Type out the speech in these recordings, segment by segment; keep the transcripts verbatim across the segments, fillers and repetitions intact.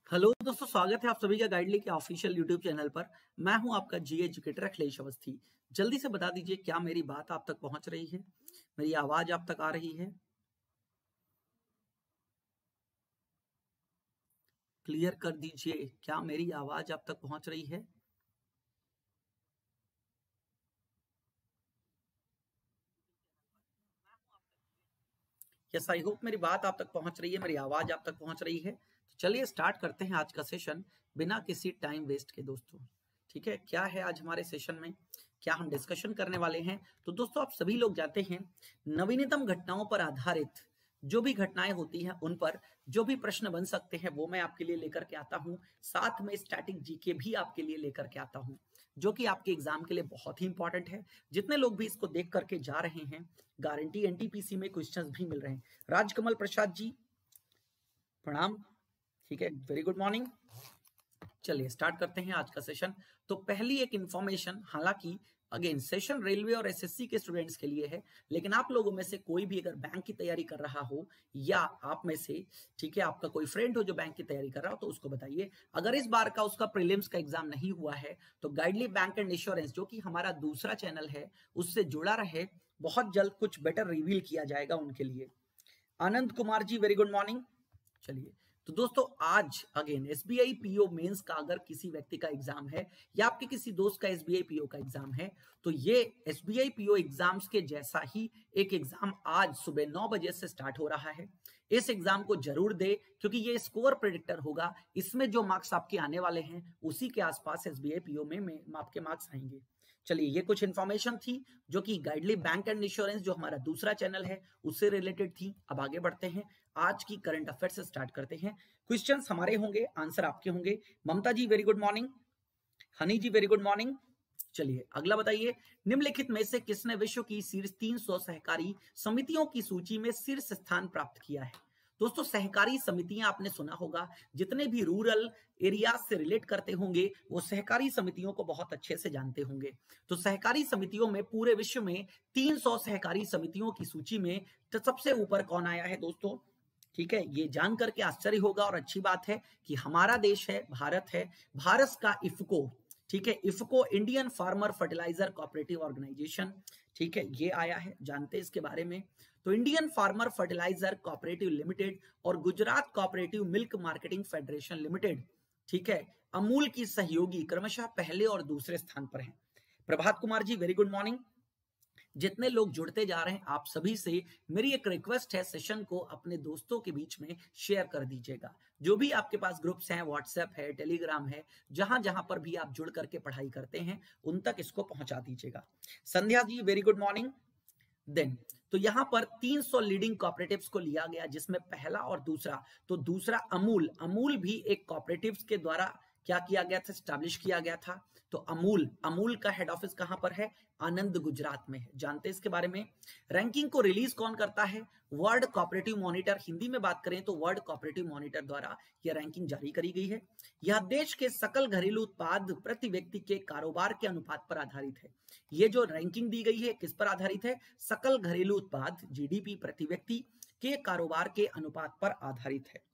Hello दोस्तों, स्वागत है आप सभी का गाइडली के ऑफिशियल यूट्यूब चैनल पर। मैं हूं आपका जी एजुकेटर अखिलेश अवस्थी। जल्दी से बता दीजिए, क्या मेरी बात आप तक पहुंच रही है? मेरी आवाज आप तक आ रही है? क्लियर कर दीजिए, क्या मेरी आवाज आप तक पहुंच रही है? यस, आई होप मेरी बात आप तक पहुंच रही है, मेरी आवाज आप तक पहुंच रही है। तो चलिए स्टार्ट करते हैं आज का सेशन बिना किसी टाइम वेस्ट के दोस्तों। ठीक है, क्या है आज हमारे सेशन में, क्या हम डिस्कशन करने वाले हैं? तो दोस्तों, आप सभी लोग जानते हैं, नवीनतम घटनाओं पर आधारित जो भी घटनाएं होती हैं उन पर जो भी प्रश्न बन सकते हैं वो मैं आपके लिए लेकर के आता हूं। साथ में स्टैटिक जीके भी आपके लिए लेकर के आता हूं, जो कि आपके एग्जाम के लिए बहुत ही इंपॉर्टेंट है। जितने लोग भी इसको देख करके जा रहे हैं, गारंटी एनटीपीसी में क्वेश्चंस भी मिल रहे हैं। राजकमल प्रसाद जी, प्रणाम। ठीक है, वेरी गुड मॉर्निंग। चलिए स्टार्ट करते हैं आज का सेशन। तो पहली एक इंफॉर्मेशन, हालांकि अगेन सेशन रेलवे और एसएससी के स्टूडेंट्स के लिए है, लेकिन आप लोगों में से कोई भी अगर बैंक की तैयारी कर रहा हो या आप में से, ठीक है, आपका कोई फ्रेंड हो जो बैंक की तैयारी कर रहा हो, तो उसको बताइए अगर इस बार का उसका प्रीलिम्स का एग्जाम नहीं हुआ है तो गाइडली बैंक एंड इंश्योरेंस, जो कि हमारा दूसरा चैनल है, उससे जुड़ा रहे। बहुत जल्द कुछ बेटर रिवील किया जाएगा उनके लिए। Anand Kumar ji, very good morning. चलिए, तो दोस्तों आज अगेन एसबीआई पीओ मेंस का अगर किसी व्यक्ति का एग्जाम है या आपके किसी दोस्त का एसबीआई पीओ का एग्जाम है, तो ये एसबीआई पीओ एग्जाम्स के जैसा ही एक एग्जाम आज सुबह नौ बजे से स्टार्ट हो रहा है। इस एग्जाम को जरूर दे, क्योंकि ये स्कोर प्रेडिक्टर होगा। इसमें जो मार्क्स आपके आने वाले हैं उसी के आसपास एसबीआई पीओ में, में आपके मार्क्स आएंगे। चलिए, ये कुछ इंफॉर्मेशन थी जो कि गाइडली बैंक एंड इंश्योरेंस, जो हमारा दूसरा चैनल है, उससे रिलेटेड थी। अब आगे बढ़ते हैं, आज की करंट अफेयर से स्टार्ट करते हैं। क्वेश्चंस हमारे होंगे, आंसर आपके होंगे। Mamta ji, very good morning. Honey ji, very good morning. चलिए अगला बताइए, निम्नलिखित में से किसने विश्व की शीर्ष तीन सौ सहकारी समितियों की सूची में शीर्ष स्थान प्राप्त किया है? दोस्तों, सहकारी समितियां आपने सुना होगा, जितने भी रूरल एरियाज से रिलेट करते होंगे वो सहकारी समितियों को बहुत अच्छे से जानते होंगे। तो सहकारी समितियों में पूरे विश्व में तीन सौ सहकारी समितियों की सूची में तो सबसे ऊपर कौन आया है दोस्तों? ठीक है, ये जान करके आश्चर्य होगा और अच्छी बात है कि हमारा देश है, भारत है। भारत का इफको, ठीक है, IFFCO Indian farmer fertiliser cooperative organisation, ठीक है, ये आया है, जानते हैं इसके बारे में। तो Indian farmer fertiliser cooperative limited और Gujarat cooperative milk marketing federation limited, ठीक है, अमूल की सहयोगी क्रमशः पहले और दूसरे स्थान पर हैं। Prabhat Kumar ji, very good morning. जितने लोग जुड़ते जा रहे हैं, आप सभी से मेरी एक रिक्वेस्ट है, सेशन को अपने दोस्तों के बीच में शेयर कर दीजिएगा। जो भी आपके पास ग्रुप्स हैं, व्हाट्सएप है, टेलीग्राम है, जहां जहां पर भी आप जुड़ करके पढ़ाई करते हैं उन तक इसको पहुंचा दीजिएगा। Sandhya ji, very good morning. Then तो यहां पर तीन सौ लीडिंग कोऑपरेटिव्स को लिया गया, जिसमें पहला और दूसरा, तो दूसरा अमूल, अमूल भी एक कोऑपरेटिव्स के द्वारा क्या किया गया था, स्टैब्लिश किया गया था। तो अमूल, अमूल का हेड ऑफिस कहां पर है? आनंद, गुजरात में है। जानते हैं इसके बारे में। रैंकिंग को रिलीज कौन करता है? वर्ल्ड कोऑपरेटिव मॉनिटर, हिंदी में बात करें तो वर्ल्ड कोऑपरेटिव मॉनिटर द्वारा यह रैंकिंग जारी करी गई है। यह देश के सकल घरेलू उत्पाद प्रति व्यक्ति के कारोबार के अनुपात पर आधारित है। ये जो रैंकिंग दी गई है किस पर आधारित है? सकल घरेलू उत्पाद, जीडीपी प्रति व्यक्ति के कारोबार के अनुपात पर आधारित है।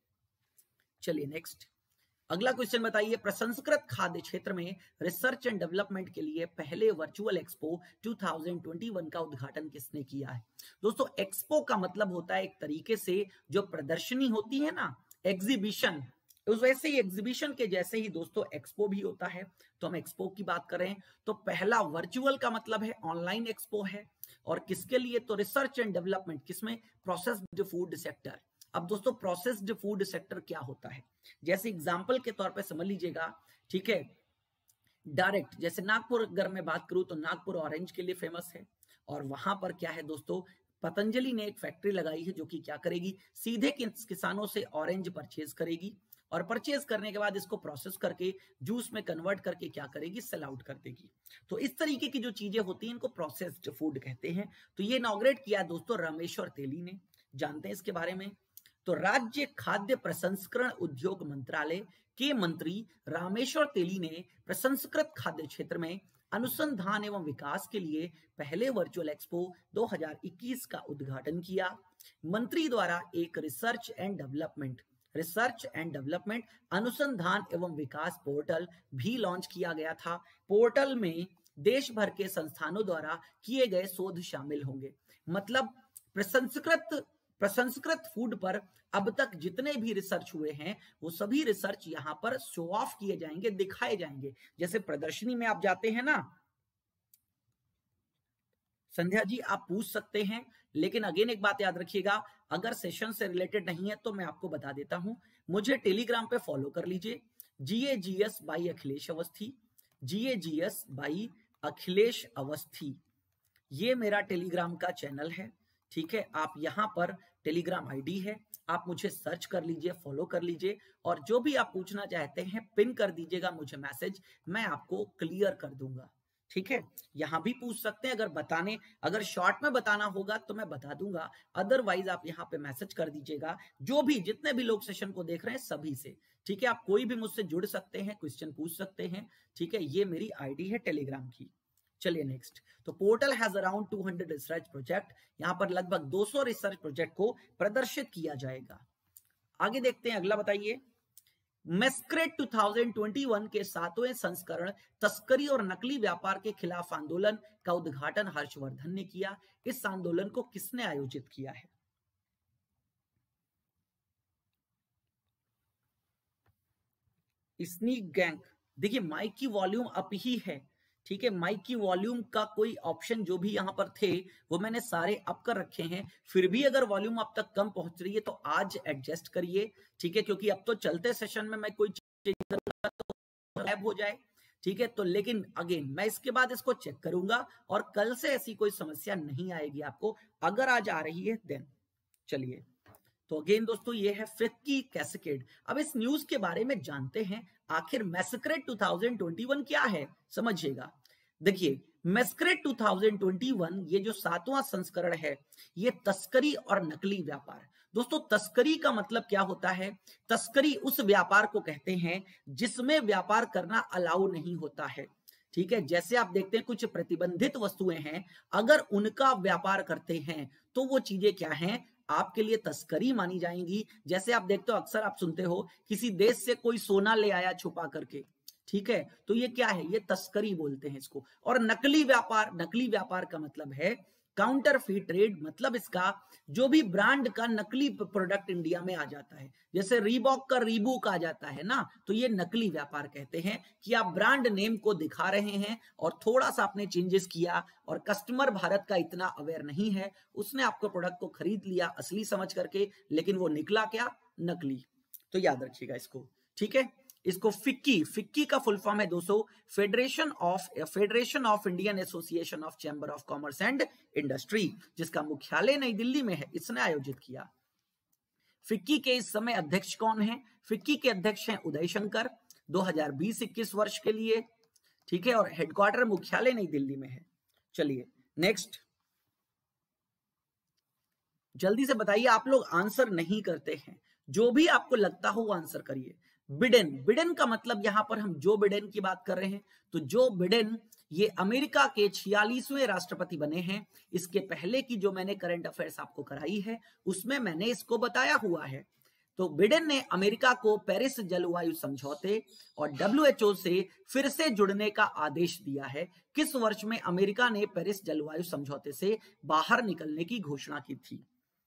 चलिए नेक्स्ट, अगला क्वेश्चन बताइए, प्रसंस्कृत खाद्य क्षेत्र में रिसर्च एंड डेवलपमेंट के लिए पहले वर्चुअल एक्सपो दो हज़ार इक्कीस का उद्घाटन किसने किया है? दोस्तों, एक्सपो का मतलब होता है एक तरीके से जो प्रदर्शनी होती है ना, एग्जीबिशन, उस वैसे ही एग्जीबिशन के जैसे ही दोस्तों एक्सपो भी होता है। तो हम एक्सपो की बात कर रहे हैं, तो पहला वर्चुअल का मतलब है ऑनलाइन एक्सपो है। और किसके लिए? तो रिसर्च एंड डेवलपमेंट, किसमें? Processed food sector. अब दोस्तों, प्रोसेस्ड फूड सेक्टर क्या होता है? जैसे एग्जांपल के तौर पे समझ लीजिएगा, ठीक है, डायरेक्ट जैसे नागपुर अगर मैं बात करूं तो नागपुर ऑरेंज के लिए फेमस है। और वहां पर क्या है दोस्तों, पतंजलि ने एक फैक्ट्री लगाई है जो कि क्या करेगी, सीधे किसानों से ऑरेंज परचेज करेगी और परचेज करने के बाद इसको प्रोसेस करके जूस में कन्वर्ट करके क्या करेगी, सेल आउट कर देगी। तो इस तरीके की जो चीजें होती हैं इनको प्रोसेस्ड फूड कहते हैं। तो ये इनॉग्रेट किया दोस्तों रामेश्वर तेली ने। जानते हैं इसके बारे में। तो राज्य खाद्य प्रसंस्करण उद्योग मंत्रालय के मंत्री रामेश्वर तेली ने प्रसंस्कृत खाद्य क्षेत्र में अनुसंधान एवं विकास के लिए पहले वर्चुअल एक्सपो दो हज़ार इक्कीस का उद्घाटन किया। मंत्री द्वारा एक research and development research and development अनुसंधान एवं विकास पोर्टल भी लॉन्च किया गया था। पोर्टल में देश भर के संस्थानों द्वारा किए गए शोध शामिल होंगे। मतलब प्रसंस्कृत प्रसंस्कृत फूड पर अब तक जितने भी रिसर्च हुए हैं वो सभी रिसर्च यहाँ पर शो ऑफ किए जाएंगे, दिखाए जाएंगे। जैसे प्रदर्शनी में आप जाते हैं ना संध्या जी, आप पूछ सकते हैं, लेकिन अगेन एक बात याद रखिएगा, अगर सेशन से रिलेटेड नहीं है तो मैं आपको बता देता हूं। मुझे टेलीग्राम पे फॉलो कर लीजिए, GAGS by Akhilesh Awasthi, GAGS by Akhilesh Awasthi, ये मेरा टेलीग्राम का चैनल है। ठीक है, आप यहाँ पर टेलीग्राम आईडी है, आप मुझे सर्च कर लीजिए, फॉलो कर लीजिए, और जो भी आप पूछना चाहते हैं पिन कर दीजिएगा मुझे मैसेज, मैं आपको क्लियर कर दूंगा। ठीक है, यहाँ भी पूछ सकते हैं, अगर बताने अगर शॉर्ट में बताना होगा तो मैं बता दूंगा, अदरवाइज आप यहाँ पे मैसेज कर दीजिएगा, जो भी जितने भी लोग सेशन को देख रहे हैं सभी से। ठीक है, आप कोई भी मुझसे जुड़ सकते हैं, क्वेश्चन पूछ सकते हैं। ठीक है, ये मेरी आईडी है टेलीग्राम की। चलिए नेक्स्ट, तो portal has around two hundred research project, यहाँ पर लगभग दो सौ रिसर्च प्रोजेक्ट को प्रदर्शित किया जाएगा। आगे देखते हैं, अगला बताइए। मेस्क्रेट दो हज़ार इक्कीस के सातवें संस्करण तस्करी और नकली व्यापार के खिलाफ आंदोलन का उद्घाटन हर्षवर्धन ने किया। इस आंदोलन को किसने आयोजित किया है? Sneak gang. देखिए माइक की वॉल्यूम अप ही है। ठीक है, माइक की वॉल्यूम का कोई ऑप्शन जो भी यहाँ पर थे वो मैंने सारे अप कर रखे हैं, फिर भी अगर वॉल्यूम अब तक कम पहुंच रही है तो आज एडजस्ट करिए। ठीक है, क्योंकि अब तो चलते सेशन में मैं कोई चेंज करूंगा तो गायब हो जाए। ठीक है, तो लेकिन अगेन मैं इसके बाद इसको चेक करूंगा और कल से ऐसी कोई समस्या नहीं आएगी आपको, अगर आज आ रही है देन। चलिए, तो अगेन दोस्तों ये है फिक्की कैस्केड। अब इस न्यूज के बारे में जानते हैं, आखिर मैस्क्रेट दो हज़ार इक्कीस क्या है, समझिएगा। देखिए मैस्क्रेट दो हज़ार इक्कीस ये जो सातवां संस्करण है, ये तस्करी और नकली व्यापार। दोस्तों तस्करी का मतलब क्या होता है? तस्करी उस व्यापार को कहते हैं जिसमें व्यापार करना अलाउ नहीं होता है। ठीक है, जैसे आप देखते हैं कुछ प्रतिबंधित वस्तुएं हैं, अगर उनका व्यापार करते हैं तो वो चीजें क्या हैं, आपके लिए तस्करी मानी जाएंगी। जैसे आप देखते हो, अक्सर आप सुनते हो किसी देश से कोई सोना ले आया छुपा करके, ठीक है, तो ये क्या है, ये तस्करी बोलते हैं इसको। और नकली व्यापार, नकली व्यापार का मतलब है काउंटरफीट ट्रेड, मतलब इसका जो भी ब्रांड का नकली प्रोडक्ट इंडिया में आ जाता है, जैसे रीबॉक का रीबूक आ जाता है ना, तो ये नकली व्यापार कहते हैं कि आप ब्रांड नेम को दिखा रहे हैं और थोड़ा सा आपने चेंजेस किया और कस्टमर भारत का इतना अवेयर नहीं है, उसने आपको प्रोडक्ट को खरीद लिया असली समझ करके, लेकिन वो निकला क्या, नकली। तो याद रखिएगा इसको। ठीक है, इसको फिक्की, फिक्की का फुल फॉर्म है दोस्तों federation of federation of Indian association of chamber of commerce and industry, जिसका मुख्यालय नई दिल्ली में है, इसने आयोजित किया। फिक्की के इस समय अध्यक्ष कौन है? फिक्की के अध्यक्ष हैं उदय शंकर, दो हज़ार बीस इक्कीस वर्ष के लिए। ठीक है, और हेडक्वार्टर मुख्यालय नई दिल्ली में है। चलिए नेक्स्ट, जल्दी से बताइए, आप लोग आंसर नहीं करते हैं, जो भी आपको लगता हो वो आंसर करिए। बिडेन, बिडेन का मतलब यहां पर हम जो बिडेन की बात कर रहे हैं, तो जो बिडेन ये अमेरिका के छियालीसवें राष्ट्रपति बने हैं। इसके पहले की जो मैंने करंट अफेयर्स आपको कराई है उसमें मैंने इसको बताया हुआ है। तो बिडेन ने अमेरिका को पेरिस जलवायु समझौते और डब्ल्यू एच ओ से फिर से जुड़ने का आदेश दिया है। किस वर्ष में अमेरिका ने पेरिस जलवायु समझौते से बाहर निकलने की घोषणा की थी?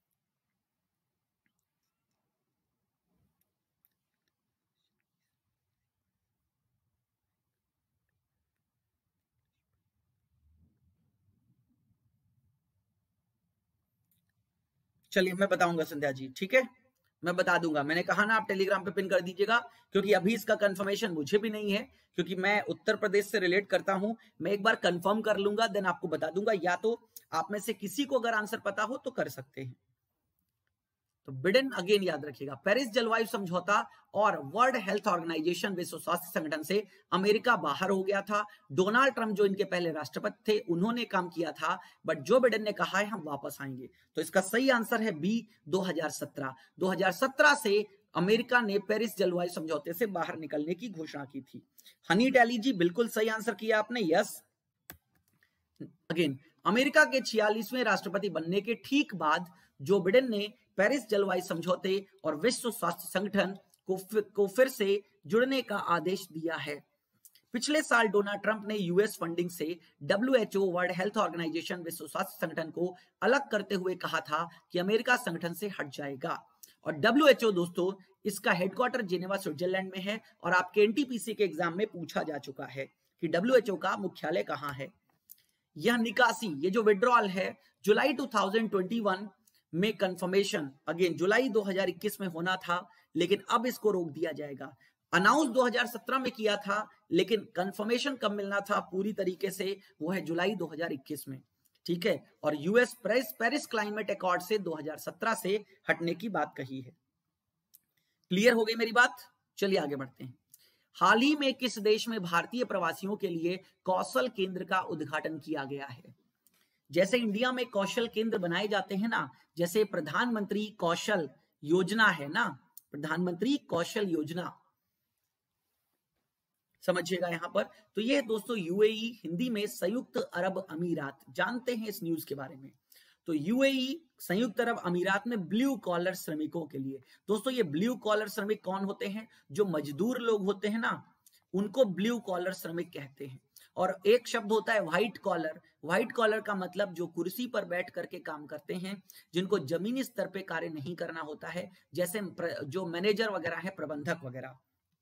चलिए मैं बताऊंगा संध्या जी, ठीक है, मैं बता दूंगा। मैंने कहा ना आप टेलीग्राम पे पिन कर दीजिएगा, क्योंकि अभी इसका कंफर्मेशन मुझे भी नहीं है, क्योंकि मैं उत्तर प्रदेश से रिलेट करता हूं। मैं एक बार कंफर्म कर लूंगा देन आपको बता दूंगा, या तो आप में से किसी को अगर आंसर पता हो तो कर सकते हैं। तो बिडेन अगेन याद रखिएगा, पेरिस जलवायु समझौता और वर्ल्ड हेल्थ ऑर्गेनाइजेशन, विश्व स्वास्थ्य संगठन से अमेरिका बाहर हो गया था। डोनाल्ड ट्रंप जो इनके पहले राष्ट्रपति थे उन्होंने काम किया था, बट जो बिडेन ने कहा है हम वापस आएंगे। तो इसका सही आंसर है बी, दो हज़ार सत्रह। दो हज़ार सत्रह से अमेरिका ने पेरिस जलवायु समझौते से बाहर निकलने की घोषणा की थी। हनी टैली जी बिल्कुल सही आंसर किया आपने, यस। अगेन अमेरिका के छियालीसवें राष्ट्रपति बनने के ठीक बाद जो बिडेन ने पेरिस जलवायु समझौते और विश्व स्वास्थ्य संगठन को फिर, को फिर से जुड़ने का आदेश दिया है। पिछले साल डोनाल्ड ट्रंप ने यूएस फंडिंग से W H O world health organisation विश्व स्वास्थ्य संगठन को अलग करते हुए कहा था कि अमेरिका संगठन से हट जाएगा। और डब्ल्यू एच ओ दोस्तों इसका हेडक्वार्टर जिनेवा स्विट्जरलैंड में है और आपके एनटीपीसी के एग्जाम में पूछा जा चुका है कि डब्ल्यू एच ओ का मुख्यालय कहाँ है। यह निकासी, ये जो विड्रॉल है, जुलाई दो हज़ार इक्कीस में कंफर्मेशन अगेन जुलाई दो हज़ार इक्कीस में होना था, लेकिन अब इसको रोक दिया जाएगा। अनाउंस दो हज़ार सत्रह में किया था, लेकिन कंफर्मेशन कब मिलना था पूरी तरीके से, वो है जुलाई दो हज़ार इक्कीस में, ठीक है। और US Paris Paris climate accord से दो हज़ार सत्रह से हटने की बात कही है। क्लियर हो गई मेरी बात? चलिए आगे बढ़ते हैं। हाल ही में किस देश में भारतीय प्रवासियों के लिए कौशल केंद्र का उद्घाटन किया गया है? जैसे इंडिया में कौशल केंद्र बनाए जाते हैं ना, जैसे प्रधानमंत्री कौशल योजना है ना, प्रधानमंत्री कौशल योजना, समझिएगा यहां पर। तो ये दोस्तों यूएई, हिंदी में संयुक्त अरब अमीरात, जानते हैं इस न्यूज के बारे में। तो यूएई संयुक्त अरब अमीरात में ब्लू कॉलर श्रमिकों के लिए, दोस्तों ये ब्लू कॉलर श्रमिक कौन होते हैं? जो मजदूर लोग होते हैं ना, उनको ब्लू कॉलर श्रमिक कहते हैं। और एक शब्द होता है व्हाइट कॉलर। व्हाइट कॉलर का मतलब जो कुर्सी पर बैठ करके काम करते हैं, जिनको जमीनी स्तर पे कार्य नहीं करना होता है, जैसे जो मैनेजर वगैरह है, प्रबंधक वगैरह।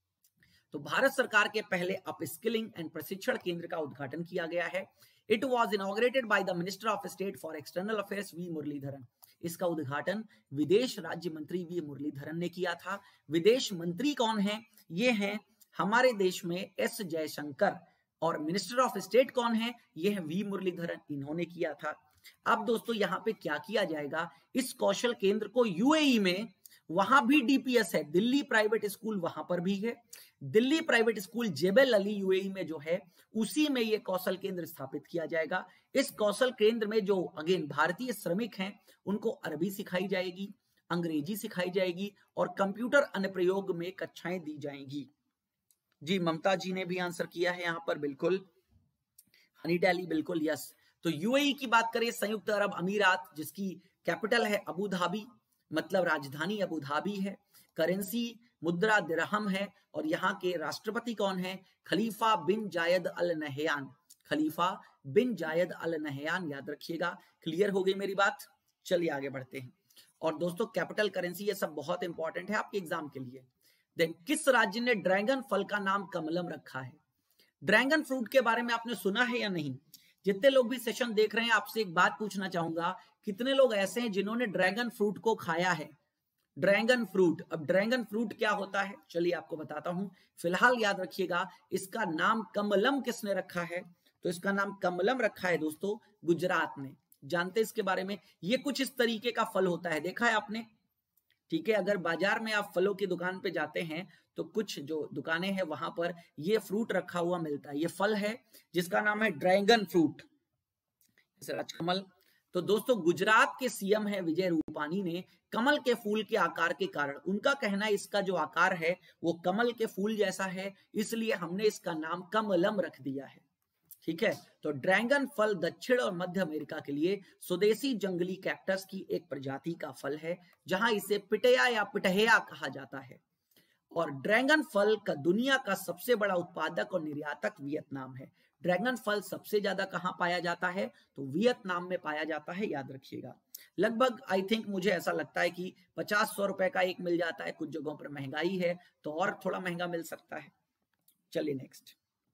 तो भारत सरकार के पहले अपस्किलिंग एंड प्रशिक्षण केंद्र का उद्घाटन किया गया है। It was inaugurated by the minister of state for external affairs V Muraleedharan. इसका उद्घाटन विदेश राज्य मंत्री वी मुरलीधरन ने किया था। विदेश मंत्री कौन है? ये हैं हमारे देश में एस जयशंकर। और मिनिस्टर ऑफ स्टेट कौन है? ये है वी मुरलीधरन, इन्होंने किया था। अब दोस्तों यहाँ पे क्या किया जाएगा, इस कौशल केंद्र को यूएई में, वहां भी डीपीएस है, दिल्ली प्राइवेट स्कूल वहां पर भी है, Delhi private school Jebel Ali UAE में जो है, उसी में ये कौशल केंद्र स्थापित किया जाएगा। इस कौशल केंद्र में जो अगेन भारतीय श्रमिक हैं, उनको अरबी सिखाई जाएगी, अंग्रेजी सिखाई जाएगी और कंप्यूटर अनुप्रयोग में कक्षाएं दी जाएंगी। जी ममता जी ने भी आंसर किया है यहाँ पर, बिल्कुल। हनी डेली, बिल्कुल यस। तो यूएई की बात करें, संयुक्त अरब अमीरात, जिसकी कैपिटल है अबू धाबी, मतलब राजधानी अबू धाबी है। करेंसी मुद्रा दिरहम है और यहाँ के राष्ट्रपति कौन है? खलीफा बिन जायद अल नहयान। खलीफा बिन जायद अल नहयान, याद रखिएगा। क्लियर हो गई मेरी बात? चलिए आगे बढ़ते हैं। और दोस्तों कैपिटल, करेंसी, ये सब बहुत इंपॉर्टेंट है आपके एग्जाम के लिए। देन किस राज्य ने ड्रैगन फल का नाम कमलम रखा है? ड्रैगन फ्रूट के बारे में आपने सुना है या नहीं? जितने लोग भी सेशन देख रहे हैं, आपसे एक बात पूछना चाहूंगा, कितने लोग ऐसे हैं जिन्होंने ड्रैगन फ्रूट को खाया है? ड्रैगन फ्रूट, अब ड्रैगन फ्रूट क्या होता है, चलिए आपको बताता हूं। फिलहाल याद रखिएगा, इसका नाम कमलम किसने रखा है? तो इसका नाम कमलम रखा है दोस्तों गुजरात ने। जानते इसके बारे में? ये कुछ इस तरीके का फल होता है, देखा है आपने? ठीक है, अगर बाजार में आप फलों की दुकान पे जाते हैं तो कुछ जो दुकानें हैं वहां पर ये फ्रूट रखा हुआ मिलता है। ये फल है जिसका नाम है ड्रैगन फ्रूट, राजकमल। तो दोस्तों गुजरात के सीएम है विजय रूपानी ने कमल के फूल के आकार के कारण, उनका कहना है इसका जो आकार है वो कमल के फूल जैसा है, इसलिए हमने इसका नाम कमलम रख दिया है। ठीक है, तो ड्रैगन फल दक्षिण और मध्य अमेरिका के लिए स्वदेशी जंगली कैक्टस की एक प्रजाति का फल है, जहां इसे पिटया या पिटहया कहा जाता है। और ड्रैगन फल का दुनिया का सबसे बड़ा उत्पादक और निर्यातक वियतनाम है। ड्रैगन फल सबसे ज्यादा कहां पाया जाता है? तो वियतनाम में पाया जाता है, याद रखिएगा। लगभग आई थिंक मुझे ऐसा लगता है कि पचास सौ रुपए का एक मिल जाता है, कुछ जगहों पर महंगाई है तो और थोड़ा महंगा मिल सकता है। चलिए नेक्स्ट,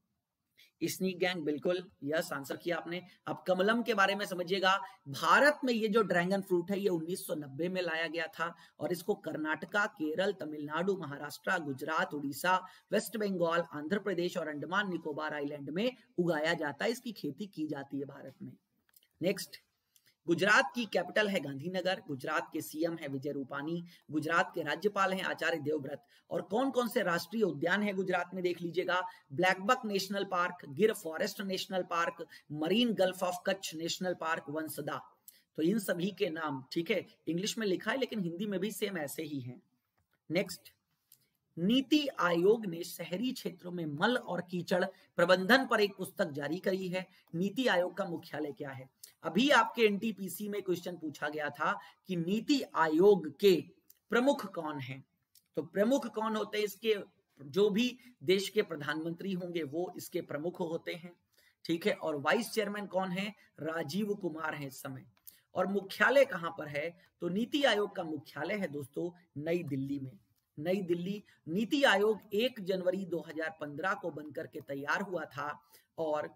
स्नीक गैंग, बिल्कुल यस आंसर किया आपने। अब कमलम के बारे में समझिएगा। भारत में ये जो ड्रैगन फ्रूट है ये उन्नीस सौ नब्बे में लाया गया था और इसको कर्नाटका, केरल, तमिलनाडु, महाराष्ट्र, गुजरात, उड़ीसा, वेस्ट बंगाल, आंध्र प्रदेश और अंडमान निकोबार आइलैंड में उगाया जाता है। इसकी खेती की जाती है भारत में। नेक्स्ट, गुजरात की कैपिटल है गांधीनगर। गुजरात के सीएम है विजय रूपानी। गुजरात के राज्यपाल हैं आचार्य देवव्रत। और कौन कौन से राष्ट्रीय उद्यान है गुजरात में देख लीजिएगा। Blackbuck national park, Gir forest national park, marine gulf of Kutch national park, Vansda. तो इन सभी के नाम, ठीक है, इंग्लिश में लिखा है लेकिन हिंदी में भी सेम ऐसे ही हैं। नेक्स्ट, नीति आयोग ने शहरी क्षेत्रों में मल और कीचड़ प्रबंधन पर एक पुस्तक जारी करी है। नीति आयोग का मुख्यालय क्या है? अभी आपके एनटीपीसी में क्वेश्चन पूछा गया था कि नीति आयोग के प्रमुख कौन हैं। तो प्रमुख कौन होते हैं? इसके जो भी देश के प्रधानमंत्री होंगे वो इसके प्रमुख होते हैं, ठीक है। और वाइस चेयरमैन कौन है? राजीव कुमार है इस समय। और मुख्यालय कहां पर है? तो नीति आयोग का मुख्यालय है दोस्तों नई दिल्ली में। नई दिल्ली। नीति आयोग एक जनवरी दो हज़ार पंद्रह को बनकर के तैयार हुआ था और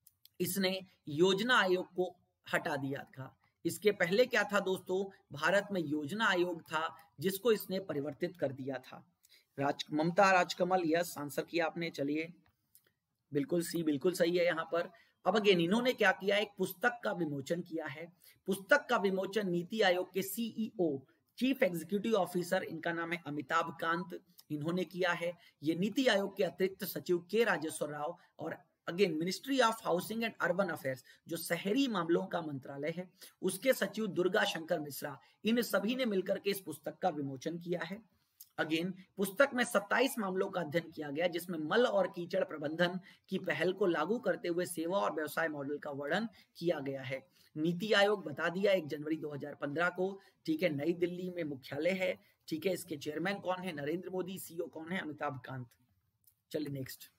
इसने योजना आयोग को हटा दिया था। इसके पहले क्या था दोस्तों? भारत में योजना आयोग था जिसको इसने परिवर्तित कर दिया था। राज ममता राजकमल, यस आंसर किया आपने। चलिए बिल्कुल सी, बिल्कुल सही है यहाँ पर। अब अगेन इन्होंने क्या किया? एक पुस्तक का विमोचन किया है। पुस्तक का विमोचन नीति आयोग के सीईओ, चीफ एग्जीक्यूटिव ऑफिसर, इनका नाम है अमिताभ कांत, इन्होंने किया है। ये नीति आयोग के अतिरिक्त सचिव के राजेश्वर राव और again ministry of housing and urban affairs, जो शहरी मामलों का मंत्रालय है, उसके सचिव दुर्गा शंकर मिश्रा, इन सभी ने मिलकर के इस पुस्तक का विमोचन किया है। अगेन पुस्तक में सत्ताईस मामलों का अध्ययन किया गया जिसमें मल और कीचड़ प्रबंधन की पहल को लागू करते हुए सेवा और व्यवसाय मॉडल का वर्णन किया गया है। नीति आयोग बता दिया एक जनवरी दो हज़ार पंद्रह को, ठीक है, नई दिल्ली में मुख्यालय है, ठीक है। इसके चेयरमैन कौन है? नरेंद्र मोदी। सीईओ कौन है? अमिताभ कांत। चलिए नेक्स्ट।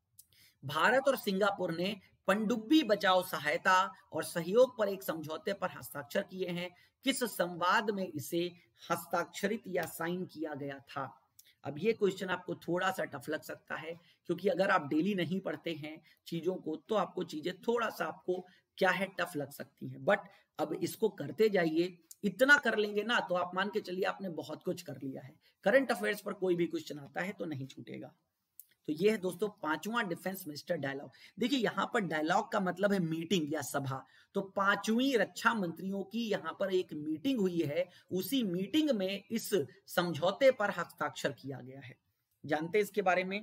भारत और सिंगापुर ने पनडुब्बी बचाओ सहायता और सहयोग पर एक समझौते पर हस्ताक्षर किए हैं। किस संवाद में इसे हस्ताक्षरित या साइन किया गया था? अब ये क्वेश्चन आपको थोड़ा सा टफ लग सकता है क्योंकि अगर आप डेली नहीं पढ़ते हैं चीजों को तो आपको चीजें थोड़ा सा आपको क्या है टफ लग सकती हैं। बट अब इसको करते जाइए, इतना कर लेंगे ना तो आप मान के चलिए आपने बहुत कुछ कर लिया है। करंट अफेयर्स पर कोई भी क्वेश्चन आता है तो नहीं छूटेगा। तो ये है दोस्तों पांचवा डिफेंस मिनिस्टर डायलॉग। देखिए यहां पर डायलॉग का मतलब है मीटिंग या सभा। तो पांचवी रक्षा मंत्रियों की यहां पर एक मीटिंग हुई है, उसी मीटिंग में इस समझौते पर हस्ताक्षर किया गया है। जानते हैं इसके बारे में?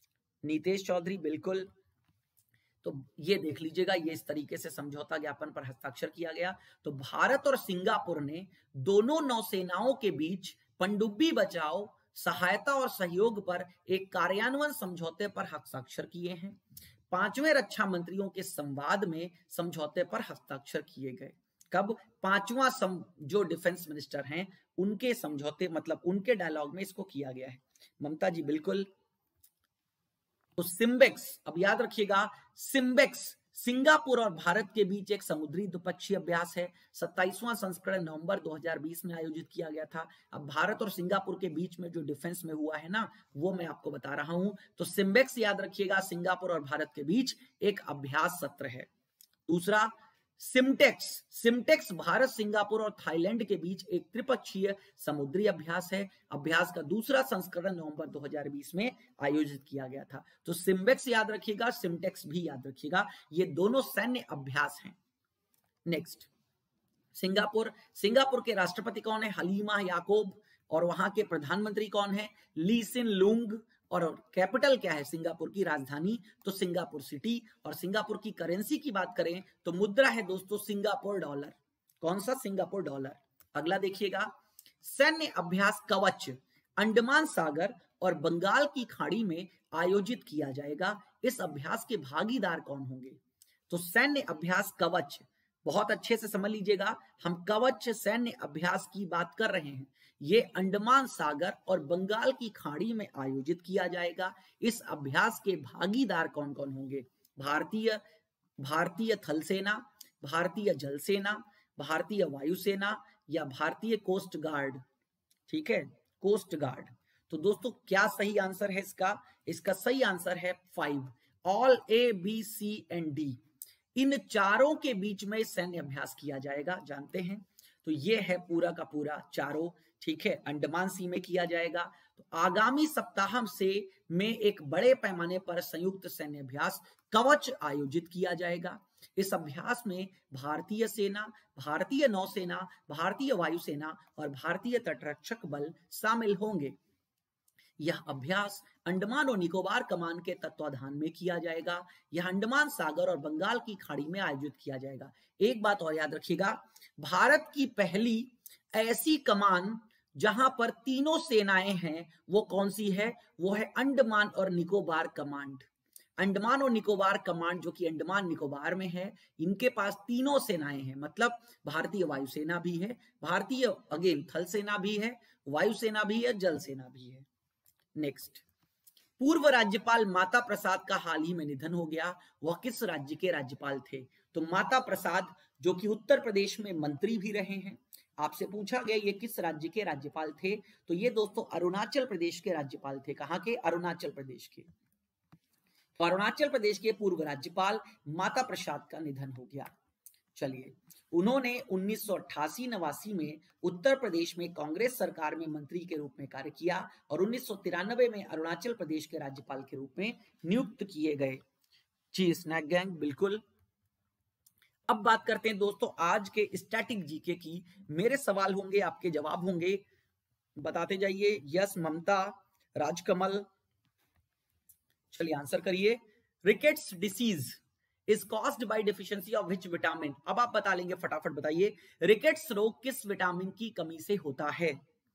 नीतेश चौधरी, बिल्कुल। तो ये देख लीजिएगा, ये इस तरीके से समझौता ज्ञापन पर हस्ताक्षर किया गया। तो भारत और सिंगापुर ने दोनों नौसेनाओं के बीच पनडुब्बी बचाओ सहायता और सहयोग पर एक कार्यान्वयन समझौते पर हस्ताक्षर किए हैं। पांचवें रक्षा मंत्रियों के संवाद में समझौते पर हस्ताक्षर किए गए। कब? पांचवा सम, जो डिफेंस मिनिस्टर हैं उनके समझौते, मतलब उनके डायलॉग में इसको किया गया है। ममता जी बिल्कुल। तो सिम्बेक्स, अब याद रखिएगा, सिम्बेक्स सिंगापुर और भारत के बीच एक समुद्री द्विपक्षीय अभ्यास है। सत्ताईसवां संस्करण नवंबर दो हज़ार बीस में आयोजित किया गया था। अब भारत और सिंगापुर के बीच में जो डिफेंस में हुआ है ना, वो मैं आपको बता रहा हूं। तो सिम्बेक्स याद रखिएगा, सिंगापुर और भारत के बीच एक अभ्यास सत्र है। दूसरा सिमटेक्स, सिमटेक्स भारत, सिंगापुर और थाईलैंड के बीच एक त्रिपक्षीय समुद्री अभ्यास है। अभ्यास का दूसरा संस्करण नवंबर दो हज़ार बीस में आयोजित किया गया था। तो सिम्बेक्स याद रखिएगा, सिमटेक्स भी याद रखिएगा, ये दोनों सैन्य अभ्यास हैं। नेक्स्ट, सिंगापुर, सिंगापुर के राष्ट्रपति कौन है? हलीमा याकोब। और वहां के प्रधानमंत्री कौन है? ली सिन लूंग। और कैपिटल क्या है सिंगापुर की? राजधानी तो सिंगापुर सिटी। और सिंगापुर की करेंसी की बात करें तो मुद्रा है दोस्तों सिंगापुर डॉलर। कौन सा? Singapore dollar. अगला देखिएगा, सैन्य अभ्यास कवच अंडमान सागर और बंगाल की खाड़ी में आयोजित किया जाएगा। इस अभ्यास के भागीदार कौन होंगे? तो सैन्य अभ्यास कवच, बहुत अच्छे से समझ लीजिएगा, हम कवच सैन्य अभ्यास की बात कर रहे हैं। ये अंडमान सागर और बंगाल की खाड़ी में आयोजित किया जाएगा। इस अभ्यास के भागीदार कौन कौन होंगे? भारतीय भारतीय थल सेना, भारतीय जल सेना, भारतीय वायुसेना या भारतीय कोस्ट गार्ड। ठीक है, कोस्ट गार्ड। तो दोस्तों क्या सही आंसर है इसका? इसका सही आंसर है five, all A B C and D. इन चारों के बीच में सैन्य अभ्यास किया जाएगा, जानते हैं। तो ये है पूरा का पूरा चारों, ठीक है, अंडमान सी में किया जाएगा। तो आगामी सप्ताह से में एक बड़े पैमाने पर संयुक्त सैन्य अभ्यास कवच आयोजित किया जाएगा। इस अभ्यास में भारतीय सेना, भारतीय नौसेना, भारतीय वायुसेना और भारतीय तटरक्षक बल शामिल होंगे। यह अभ्यास अंडमान और निकोबार कमान के तत्वाधान में किया जाएगा। यह अंडमान सागर और बंगाल की खाड़ी में आयोजित किया जाएगा। एक बात और याद रखिएगा, भारत की पहली ऐसी कमान जहां पर तीनों सेनाएं हैं वो कौन सी है? वो है अंडमान और निकोबार कमांड। अंडमान और निकोबार कमांड जो कि अंडमान निकोबार में है, इनके पास तीनों सेनाएं हैं, मतलब भारतीय वायुसेना भी है, भारतीय अगेन थल सेना भी है, वायुसेना भी है, जल सेना भी है। नेक्स्ट, पूर्व राज्यपाल माता प्रसाद का हाल ही में निधन हो गया, वह किस राज्य के राज्यपाल थे? तो माता प्रसाद जो कि उत्तर प्रदेश में मंत्री भी रहे हैं। आपसे पूछा गया ये किस राज्य के राज्यपाल थे? तो ये दोस्तों अरुणाचल प्रदेश के राज्यपाल थे। कहां के? अरुणाचल प्रदेश के। तो अरुणाचल प्रदेश के पूर्व राज्यपाल माता प्रसाद का निधन हो गया। चलिए, उन्होंने उन्नीस सौ अट्ठासी नवासी में उत्तर प्रदेश में कांग्रेस सरकार में मंत्री के रूप में कार्य किया और उन्नीस सौ तिरानवे में अरुणाचल प्रदेश के राज्यपाल के रूप में नियुक्त किए गए। जी स्नैक गैंग, बिल्कुल। अब बात करते हैं दोस्तों आज के स्टैटिक जीके की। मेरे सवाल होंगे, आपके जवाब होंगे, बताते जाइए। यस ममता, राजकमल, चलिए आंसर करिए। Rickets disease is caused by deficiency of which vitamin? अब आप बता लेंगे, फटाफट बताइए। रिकेट्स रोग किस विटामिन की कमी से होता है?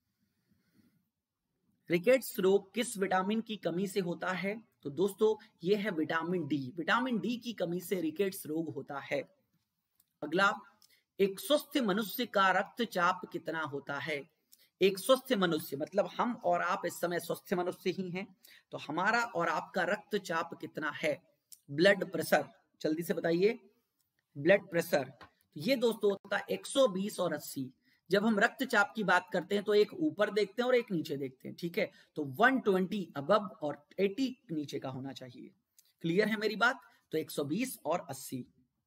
रिकेट्स रोग किस विटामिन की कमी से होता है? तो दोस्तों ये है विटामिन डी। विटामिन डी की कमी से रिकेट्स रोग होता है। अगला, एक स्वस्थ मनुष्य का रक्तचाप कितना होता है? एक स्वस्थ मनुष्य मतलब हम और आप इस समय स्वस्थ मनुष्य ही हैं, तो हमारा और आपका रक्तचाप कितना है? ब्लड प्रेशर, जल्दी से बताइए। ब्लड प्रेशर, तो ये दोस्तों होता है एक सौ बीस और अस्सी। जब हम रक्तचाप की बात करते हैं तो एक ऊपर देखते हैं और एक नीचे देखते हैं, ठीक है? तो एक सौ बीस अबव और अस्सी नीचे का होना चाहिए। क्लियर है मेरी बात? तो एक सौ बीस और अस्सी।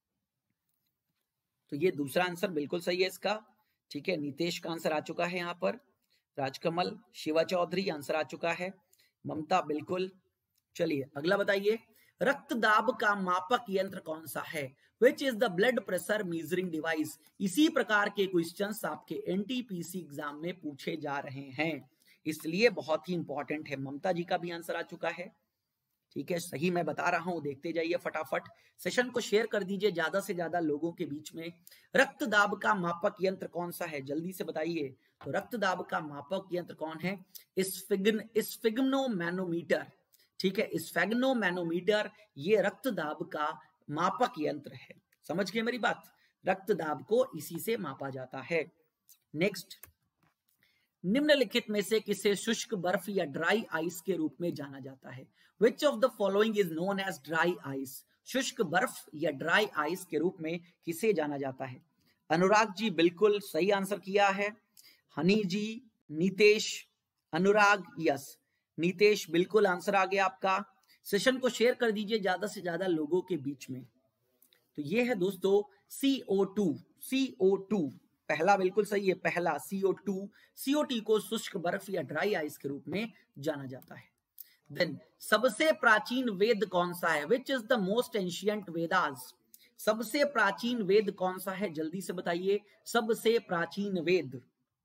तो ये दूसरा आंसर बिल्कुल सही है इसका, ठीक है। नीतेश का आंसर आ चुका है यहाँ पर, राजकमल, शिवा चौधरी आंसर आ चुका है, ममता बिल्कुल। चलिए अगला बताइए, रक्तदाब का मापक यंत्र कौन सा है? Which is the blood pressure measuring device? इसी प्रकार के क्वेश्चंस आपके एनटीपीसी एग्जाम में पूछे जा रहे हैं, इसलिए बहुत ही इंपॉर्टेंट है। ममता जी का भी आंसर आ चुका है, ठीक है, सही मैं बता रहा हूं, देखते जाइए फटाफट। सेशन को शेयर कर दीजिए ज्यादा से ज्यादा लोगों के बीच में। रक्तदाब का मापक यंत्र कौन सा है? जल्दी से बताइए। तो रक्तदाब का मापक यंत्र कौन है? स्फिग्न स्फिग्नोमैनोमीटर, ठीक है, स्फिग्नोमैनोमीटर ये रक्तदाब का मापक यंत्र है। समझ गए मेरी बात? रक्तदाब को इसी से मापा जाता है। नेक्स्ट, निम्नलिखित में से किसे शुष्क बर्फ या ड्राई आइस के रूप में जाना जाता है? Which of the following is known as dry ice? शुष्क बर्फ या ड्राई आइस के रूप में किसे जाना जाता है? अनुराग जी बिल्कुल सही आंसर किया है। हनी जी, नीतेश, अनुराग, यस नीतेश बिल्कुल आंसर आ गया आपका। सेशन को शेयर कर दीजिए ज्यादा से ज्यादा लोगों के बीच में। तो ये है दोस्तों सी ओ टू। सी ओ टू पहला बिल्कुल सही है, पहला सी ओ टू। सी ओ टू को शुष्क बर्फ या ड्राई आइस के रूप में जाना जाता है। देन सबसे प्राचीन वेद कौन सा है? Which is the most ancient Vedas? सबसे प्राचीन वेद कौन सा है? जल्दी से बताइए। सबसे प्राचीन वेद,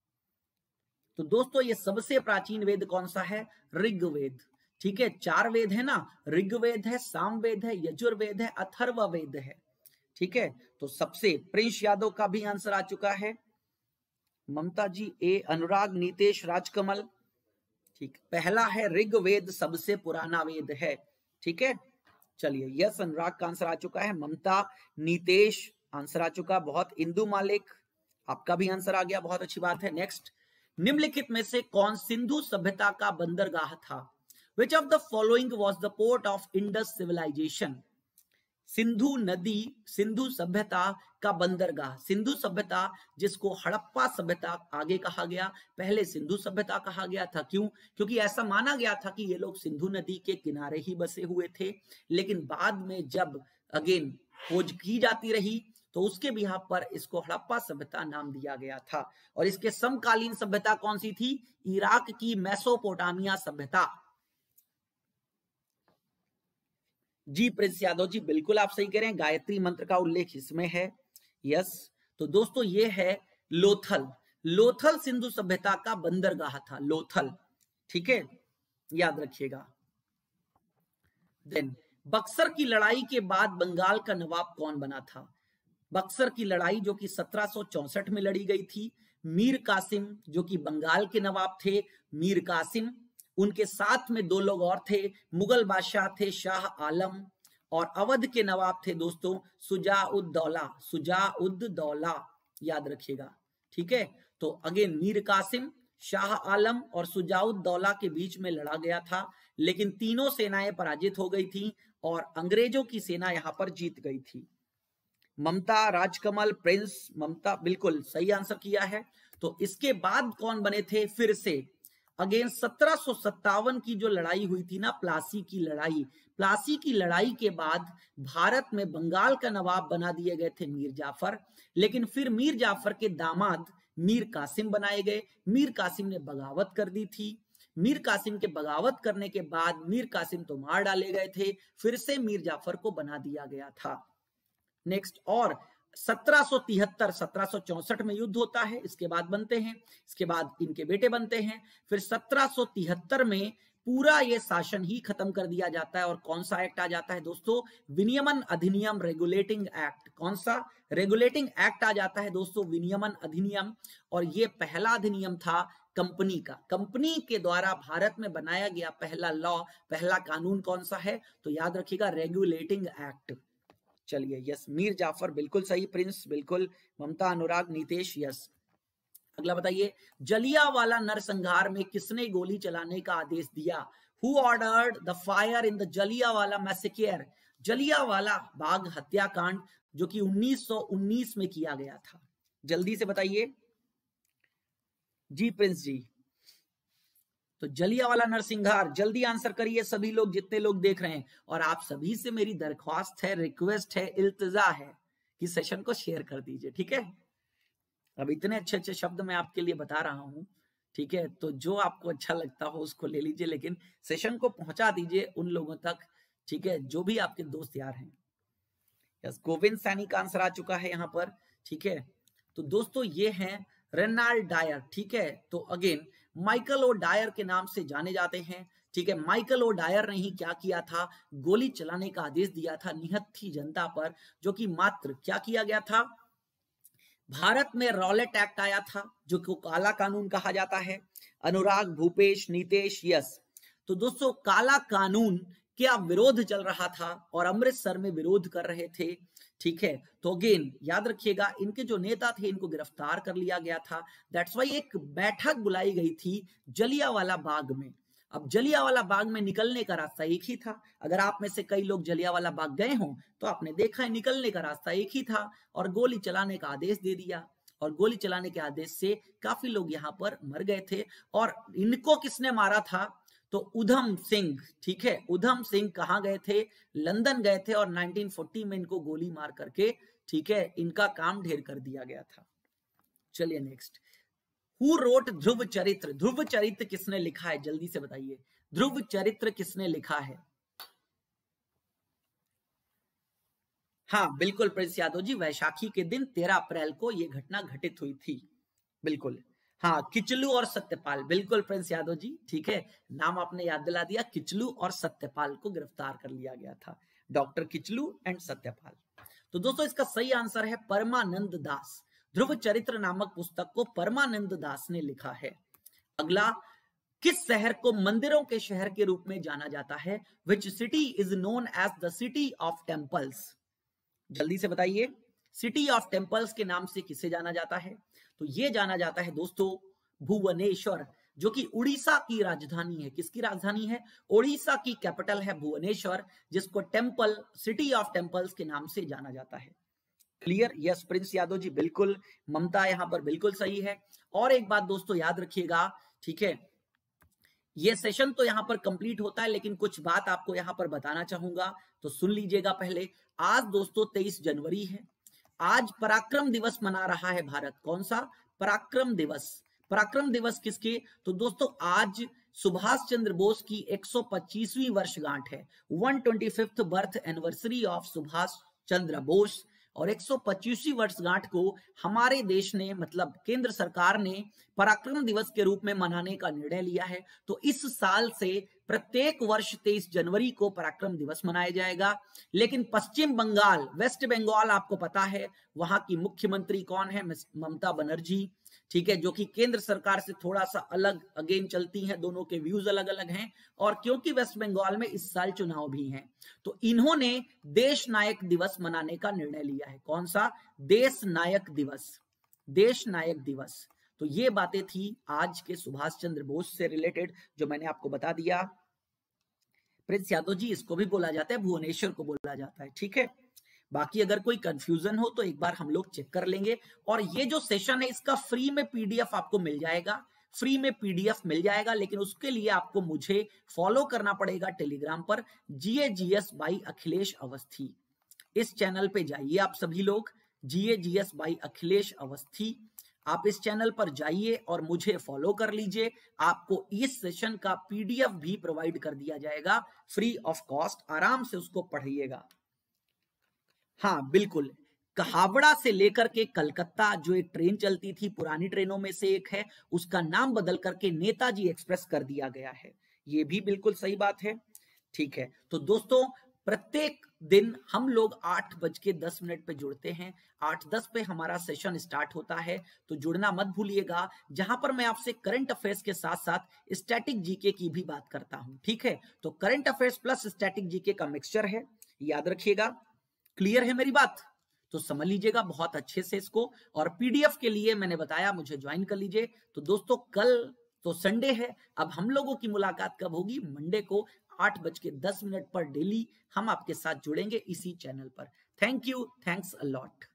तो दोस्तों ये सबसे प्राचीन वेद कौन सा है? ऋग्वेद, ठीक है। चार वेद है ना, ऋग्वेद है, सामवेद है, यजुर्वेद है, अथर्ववेद है, ठीक है। तो सबसे, प्रिंस यादव का भी आंसर आ चुका है, ममता जी ए, अनुराग, नीतेश, राजकमल, ठीक। पहला है ऋग्वेद, सबसे पुराना वेद है, ठीक है। चलिए यस अनुराग का आंसर आ चुका है, ममता, नीतेश आंसर आ चुका, बहुत। इंदु मालिक आपका भी आंसर आ गया, बहुत अच्छी बात है। नेक्स्ट, निम्नलिखित में से कौन सिंधु सभ्यता का बंदरगाह था? Which of the following was the port of Indus civilization? Sindhu नदी, सिंधु सभ्यता का बंदरगाह। सिंधु सभ्यता जिसको हड़प्पा सभ्यता आगे कहा गया, पहले सिंधु सभ्यता कहा गया था। क्यों? क्योंकि ऐसा माना गया था कि ये लोग सिंधु नदी के किनारे ही बसे हुए थे, लेकिन बाद में जब अगेन खोज की जाती रही तो उसके बिहाफ पर इसको हड़प्पा सभ्यता नाम दिया गया था। और इसके समकालीन सभ्यता कौन सी थी? इराक की मेसोपोटामिया सभ्यता। जी प्रिंस यादव जी बिल्कुल आप सही कह रहे हैं, गायत्री मंत्र का उल्लेख इसमें है, यस। तो दोस्तों ये है लोथल। लोथल सिंधु सभ्यता का बंदरगाह था, लोथल, ठीक है, याद रखिएगा। देन बक्सर की लड़ाई के बाद बंगाल का नवाब कौन बना था? बक्सर की लड़ाई जो कि सत्रह सौ चौसठ में लड़ी गई थी, मीर कासिम जो कि बंगाल के नवाब थे, मीर कासिम, उनके साथ में दो लोग और थे, मुगल बादशाह थे शाह आलम, और अवध के नवाब थे दोस्तों सुजा-उद-दौला, सुजा-उद-दौला, याद रखिएगा, ठीक है। तो अगेन मीर कासिम, शाह आलम और सुजा-उद-दौला के बीच में लड़ा गया था, लेकिन तीनों सेनाएं पराजित हो गई थी और अंग्रेजों की सेना यहां पर जीत गई थी। ममता, राजकमल, प्रिंस, ममता, बिल्कुल सही आंसर किया है। तो इसके बाद कौन बने थे फिर से, अगेन सत्रह सौ सत्तावन की जो लड़ाई हुई थी ना, प्लासी की लड़ाई, प्लासी की लड़ाई के बाद भारत में बंगाल का नवाब बना दिए गए थे मीर जाफर, लेकिन फिर मीर जाफर के दामाद मीर कासिम बनाए गए। मीर कासिम ने बगावत कर दी थी। मीर कासिम के बगावत करने के बाद मीर कासिम तो मार डाले गए थे, फिर से मीर जाफर को बना दिया गया था। नेक्स्ट, और सत्रह सौ तिहत्तर सत्रह सौ चौसठ में युद्ध होता है, इसके बाद बनते हैं, इसके बाद इनके बेटे बनते हैं, फिर सत्रह सौ तिहत्तर में पूरा ये शासन ही खत्म कर दिया जाता है। और कौन सा एक्ट आ जाता है दोस्तों, विनियमन अधिनियम, रेगुलेटिंग एक्ट। कौन सा रेगुलेटिंग एक्ट आ जाता है दोस्तों, विनियमन अधिनियम। और ये पहला अधिनियम था कंपनी का, कंपनी के द्वारा भारत में बनाया गया पहला लॉ, पहला कानून कौन सा है, तो याद रखिएगा रेगुलेटिंग एक्ट। चलिए, यस, मीर जाफर बिल्कुल सही, प्रिंस बिल्कुल, ममता, अनुराग, नीतेश, यस। अगला बताइए, जलियांवाला नरसंहार में किसने गोली चलाने का आदेश दिया? Who ordered the fire in the Jallianwala massacre? Jallianwala Bagh हत्याकांड जो कि उन्नीस सौ उन्नीस में किया गया था। जल्दी से बताइए जी प्रिंस जी। तो जलियांवाला नरसंहार, जल्दी आंसर करिए सभी लोग, जितने लोग देख रहे हैं। और आप सभी से मेरी दरख्वास्त है, रिक्वेस्ट है, इल्तिजा है कि सेशन को शेयर कर दीजिए, ठीक है। अब इतने अच्छे अच्छे शब्द मैं आपके लिए बता रहा हूं, ठीक है, तो जो आपको अच्छा लगता हो उसको ले लीजिए, लेकिन सेशन को पहुंचा दीजिए उन लोगों तक, ठीक है, जो भी आपके दोस्त यार हैं। यस, गोविंद सैनी का आंसर आ चुका है यहाँ पर, ठीक है। तो दोस्तों ये हैं रेनाल्ड डायर, ठीक है। तो अगेन माइकल ओ डायर के नाम से जाने जाते हैं, ठीक है। माइकल ओ डायर ने ही क्या किया था, गोली चलाने का आदेश दिया था निहत्थी जनता पर, जो कि मात्र क्या किया गया था, भारत में रॉलेट एक्ट आया था जो कि काला कानून कहा जाता है। अनुराग, भूपेश, नीतेश, यस। तो दोस्तों काला कानून क्या विरोध चल रहा था और अमृतसर में विरोध कर रहे थे, ठीक है। तो अगेन याद रखिएगा, इनके जो नेता थे इनको गिरफ्तार कर लिया गया था। दैट्स वाई एक बैठक बुलाई गई थी जलियांवाला बाग में। अब जलियांवाला बाग में निकलने का रास्ता एक ही था। अगर आप में से कई लोग जलियांवाला बाग गए हों तो आपने देखा है निकलने का रास्ता एक ही था, और गोली चलाने का आदेश दे दिया। और गोली चलाने के आदेश से काफी लोग यहाँ पर मर गए थे। और इनको किसने मारा था, तो उधम सिंह, ठीक है। उधम सिंह कहाँ गए थे, लंदन गए थे, और नाइनटीन फोर्टी में इनको गोली मार करके, ठीक है, इनका काम ढेर कर दिया गया था। चलिए नेक्स्ट, हु रोट ध्रुव चरित्र? ध्रुव चरित्र किसने लिखा है, जल्दी से बताइए, ध्रुव चरित्र किसने लिखा है? हाँ बिल्कुल प्रिंस यादव जी, वैशाखी के दिन तेरह अप्रैल को यह घटना घटित हुई थी, बिल्कुल। हाँ, किचलू और सत्यपाल, बिल्कुल प्रिंस यादव जी, ठीक है, नाम आपने याद दिला दिया। किचलू और सत्यपाल को गिरफ्तार कर लिया गया था, डॉक्टर किचलू एंड सत्यपाल। तो दोस्तों इसका सही आंसर है परमानंद दास। ध्रुव चरित्र नामक पुस्तक को परमानंद दास ने लिखा है। अगला, किस शहर को मंदिरों के शहर के रूप में जाना जाता है? Which city is known as the city of temples? जल्दी से बताइए, सिटी ऑफ टेम्पल्स के नाम से किसे जाना जाता है? तो ये जाना जाता है दोस्तों भुवनेश्वर, जो कि उड़ीसा की राजधानी है। किसकी राजधानी है? उड़ीसा की कैपिटल है भुवनेश्वर, जिसको टेम्पल, सिटी ऑफ टेम्पल्स के नाम से जाना जाता है। Clear? Yes Prince Yadav ji, बिल्कुल। ममता यहाँ पर बिल्कुल सही है। और एक बात दोस्तों याद रखिएगा, ठीक है, ये सेशन तो यहाँ पर कंप्लीट होता है, लेकिन कुछ बात आपको यहाँ पर बताना चाहूंगा, तो सुन लीजिएगा पहले। आज दोस्तों तेईस जनवरी है, आज पराक्रम दिवस मना रहा है भारत। कौन सा? पराक्रम दिवस। पराक्रम दिवस किसके? तो दोस्तों आज सुभाष चंद्र बोस की एक सौ पच्चीसवीं वर्षगांठ है, one twenty fifth birth anniversary of Subhash Chandra Bose. और एक सौ पच्चीसवीं वर्षगांठ को हमारे देश ने, मतलब केंद्र सरकार ने पराक्रम दिवस के रूप में मनाने का निर्णय लिया है। तो इस साल से प्रत्येक वर्ष तेईस जनवरी को पराक्रम दिवस मनाया जाएगा। लेकिन पश्चिम बंगाल, वेस्ट बंगाल आपको पता है वहां की मुख्यमंत्री कौन है? ममता बनर्जी, ठीक है, जो कि केंद्र सरकार से थोड़ा सा अलग अगेन चलती हैं, दोनों के व्यूज अलग अलग हैं। और क्योंकि वेस्ट बंगाल में इस साल चुनाव भी हैं, तो इन्होंने देश नायक दिवस मनाने का निर्णय लिया है। कौन सा? देश नायक दिवस, देश नायक दिवस। तो ये बातें थी आज के सुभाष चंद्र बोस से रिलेटेड, जो मैंने आपको बता दिया। प्रिंस यादव जी, इसको भी बोला जाता है, भुवनेश्वर को बोला जाता है, ठीक है। बाकी अगर कोई कंफ्यूजन हो तो एक बार हम लोग चेक कर लेंगे। और ये जो सेशन है इसका फ्री में पीडीएफ आपको मिल जाएगा, फ्री में पीडीएफ मिल जाएगा, लेकिन उसके लिए आपको मुझे फॉलो करना पड़ेगा टेलीग्राम पर, GA GS by Akhilesh Awasthi. इस चैनल पे जाइए आप सभी लोग, GA GS by Akhilesh Awasthi, आप इस चैनल पर जाइए और मुझे फॉलो कर लीजिए। आपको इस सेशन का पीडीएफ भी प्रोवाइड कर दिया जाएगा फ्री ऑफ कॉस्ट, आराम से उसको पढ़िएगा। हाँ बिल्कुल, हावड़ा से लेकर के कलकत्ता जो एक ट्रेन चलती थी, पुरानी ट्रेनों में से एक है, उसका नाम बदल करके नेताजी एक्सप्रेस कर दिया गया है। ये भी बिल्कुल सही बात है, ठीक है। तो दोस्तों, प्रत्येक दिन हम लोग आठ बज के दस मिनट पे जुड़ते हैं, आठ दस पे हमारा सेशन स्टार्ट होता है, तो जुड़ना मत भूलिएगा, जहां पर मैं आपसे करंट अफेयर्स के साथ साथ स्टैटिक जीके की भी बात करता हूं, ठीक है। तो current affairs plus static GK का मिक्सचर है, याद रखिएगा। क्लियर है मेरी बात? तो समझ लीजिएगा बहुत अच्छे से इसको। और पीडीएफ के लिए मैंने बताया मुझे ज्वाइन कर लीजिए। तो दोस्तों, कल तो संडे है, अब हम लोगों की मुलाकात कब होगी? मंडे को आठ बज के दस मिनट पर डेली हम आपके साथ जुड़ेंगे इसी चैनल पर। Thank you, thanks a lot.